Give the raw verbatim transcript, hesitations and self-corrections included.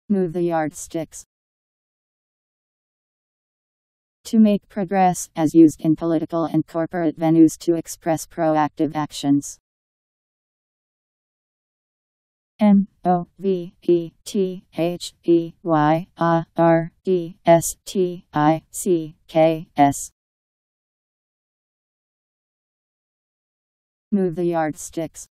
Move the yardsticks. To make progress, as used in political and corporate venues to express proactive actions. M O V E T H E Y A R D S T I C K S. Move the yardsticks.